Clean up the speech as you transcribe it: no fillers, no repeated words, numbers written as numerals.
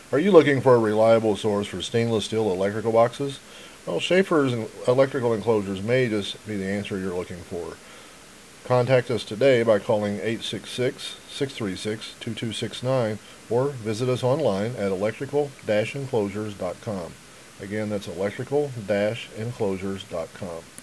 Are you looking for a reliable source for stainless steel electrical boxes? Well, Schaefer's electrical enclosures may just be the answer you're looking for. Contact us today by calling 866-636-2269 or visit us online at electrical-enclosures.com. Again, that's electrical-enclosures.com.